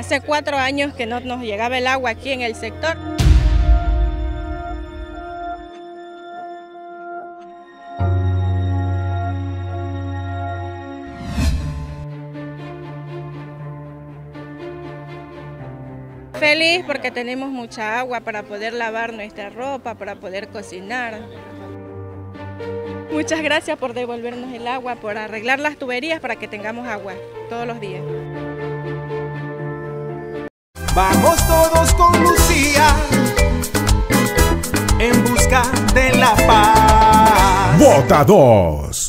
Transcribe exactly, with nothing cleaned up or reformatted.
Hace cuatro años que no nos llegaba el agua aquí en el sector. Feliz porque tenemos mucha agua para poder lavar nuestra ropa, para poder cocinar. Muchas gracias por devolvernos el agua, por arreglar las tuberías para que tengamos agua todos los días. Vamos todos con Lucía en busca de la paz. Vota dos.